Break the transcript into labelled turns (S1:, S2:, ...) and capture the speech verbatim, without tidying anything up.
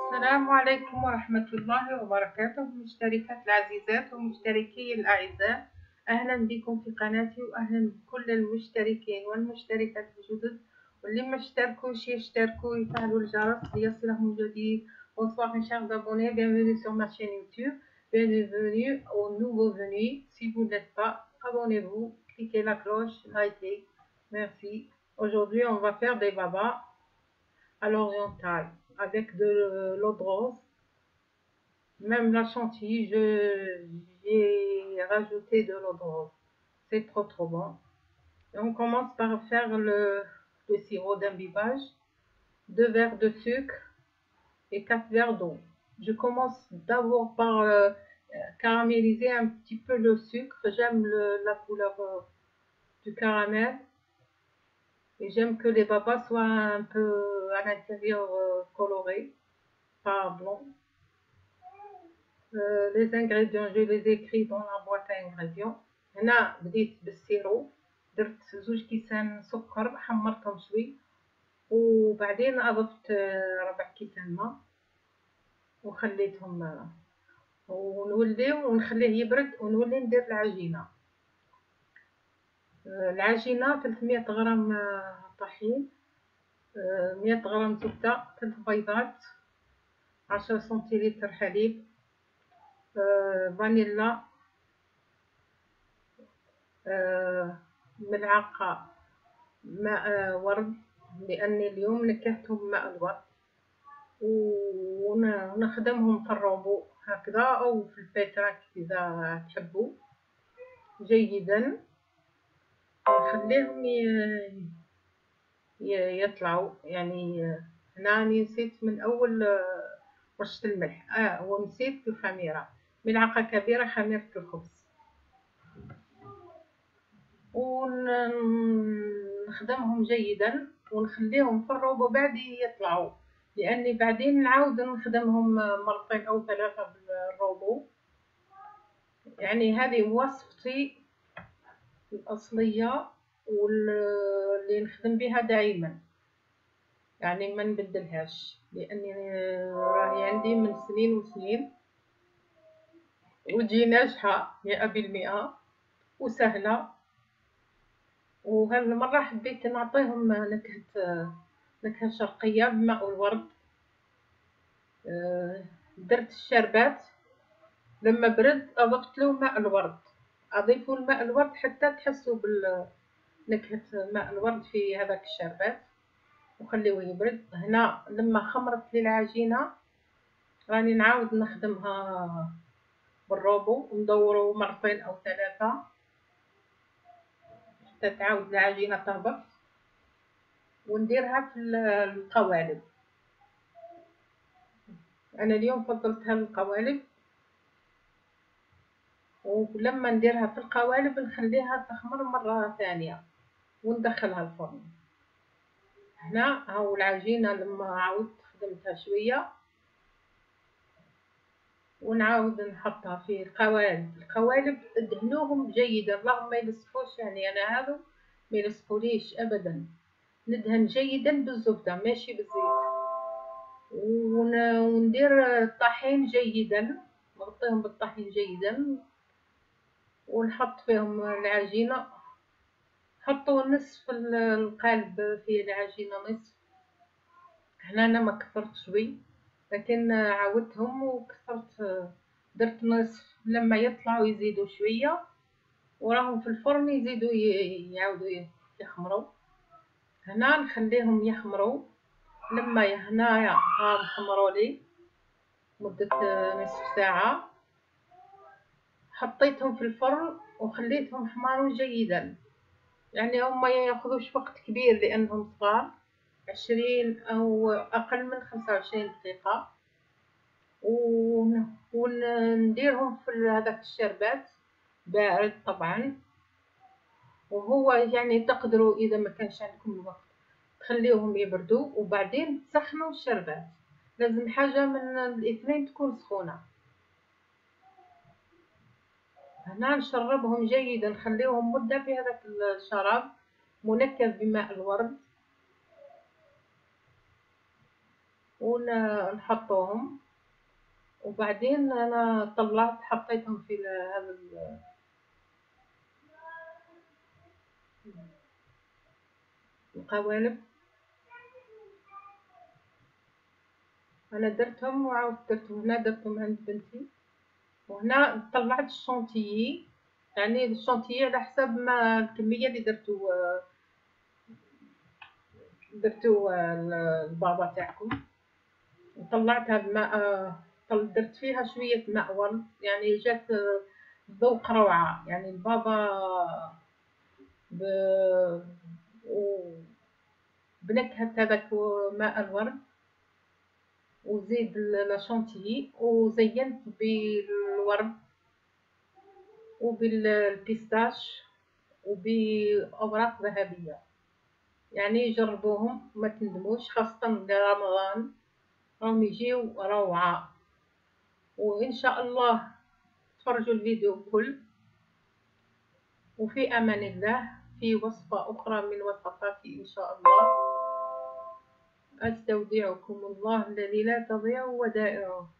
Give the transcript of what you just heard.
S1: السلام عليكم ورحمة الله وبركاته، مشتركات العزيزات ومشتركي الأعزاء. أهلا بكم في قناتي وأهلا بكل المشتركين والمشتركات الجدد، واللي ما اشتركوش يشتركوا ويفعلوا الجرس ليصلهم جديد. Bonsoir mes chers abonnés, bienvenue sur ma chaîne YouTube, bienvenue aux nouveaux venus. Si vous n'êtes pas, abonnez-vous, cliquez la cloche, likez, merci. Aujourd'hui on va faire des babas à l'oriental avec de l'eau de rose, même la chantilly, j'ai rajouté de l'eau de rose, c'est trop trop bon. Et on commence par faire le, le sirop d'imbibage, deux verres de sucre et quatre verres d'eau. Je commence d'abord par euh, caraméliser un petit peu le sucre, j'aime la couleur euh, du caramel. Et j'aime que les babas soient un peu à l'intérieur euh, colorés, pas blanc. Euh, les ingrédients, je les écris dans la boîte à ingrédients. هنا بديت بالسيرو، درت زوج كيسان سكر حمرتهم شوي، وبعدين أضفت ربع كيسان ماء وخليتهم ونوليو ونخليه يبرد ونولي ندير العجينة. العجينة ثلاثمية غرام طحين، مية غرام زبدة، ثلاث بيضات، عشرة سنتيلتر حليب، فانيلا، ملعقة ماء ورد لأني اليوم نكهتهم ماء الورد، ونخدمهم في الروبو هكذا أو في الفترة إذا تحبوا جيدا. نخليهم يطلعوا. يعني هنا نسيت من أول رشة الملح آه ونسيت الخميرة، ملعقة كبيرة خميرة الخبز، ونخدمهم جيدا ونخليهم في الروبو بعد يطلعوا، لأني بعدين نعاود نخدمهم مرتين أو ثلاثة بالروبو. يعني هذه وصفتي الأصلية واللي نخدم بها دائما، يعني ما نبدلهاش، لأني راهي عندي من سنين وسنين وتجي ناجحة مئة بالمئة وسهلة. وهالمرة حبيت نعطيهم نكهة نكهة شرقية بماء الورد. درت الشربات، لما برد أضفت له ماء الورد، أضيفوا الماء الورد حتى تحسوا بنكهة ماء الورد في هذاك الشربات وخليوه يبرد. هنا لما خمرت لي العجينة راني نعاود نخدمها بالروبو وندورو مرتين أو ثلاثة حتى تعاود العجينة تهبط، ونديرها في القوالب. أنا اليوم فضلتها للقوالب، ولما نديرها في القوالب نخليها تخمر مرة ثانية وندخلها الفرن. هنا هاو العجينة لما عاودت خدمتها شوية ونعاود نحطها في القوالب. القوالب ادهنوهم جيدا، اللهم ما يلصقوش، يعني أنا هذو ما يلصقوليش أبدا، ندهن جيدا بالزبدة ماشي بالزيت. وندير الطحين جيدا، نغطيهم بالطحين جيدا ونحط فيهم العجينة. حطوا نصف القالب في العجينة، نصف. هنا أنا ما كثرت شوي لكن عاودتهم وكثرت، درت نصف. لما يطلعوا يزيدوا شوية وراهم في الفرن يزيدوا يعاودوا يخمروا. هنا نخليهم يخمروا، لما هنايا ها خمروا لي مدة نصف ساعة، حطيتهم في الفرن وخليتهم حماروا جيدا. يعني هما ياخذوش وقت كبير لأنهم صغار، عشرين أو أقل من خمسة وعشرين دقيقة. ونديرهم في هذاك الشربات بارد طبعا. وهو يعني تقدروا إذا ما كانش عندكم الوقت تخليوهم يبردوا وبعدين تسخنوا الشربات. لازم حاجة من الاثنين تكون سخونة. هنا نشربهم جيدا، نخليهم مدة في هذاك الشراب منكه بماء الورد، ونحطوهم، وبعدين انا طلعت حطيتهم في هذا القوالب. انا درتهم وعاود درتهم هنا، درتهم عند بنتي، وهنا طلعت الشونتيي، يعني الشونتيي على حسب ما الكميه اللي درتو درتو البابا تاعكم. وطلعتها بماء، درت فيها شويه ماء ورد، يعني جات ذوق روعه، يعني البابا ب... بنكهة هذاك ماء الورد، وزيد لاشونتيي، وزينت بالورد وبالبيستاش وبأوراق ذهبية. يعني جربوهم ما تندموش، خاصة لرمضان راهم يجيو روعة. وإن شاء الله تفرجوا الفيديو الكل، وفي أمان الله في وصفة أخرى من وصفاتي إن شاء الله. أستودعكم الله الذي لا تضيع ودائعه.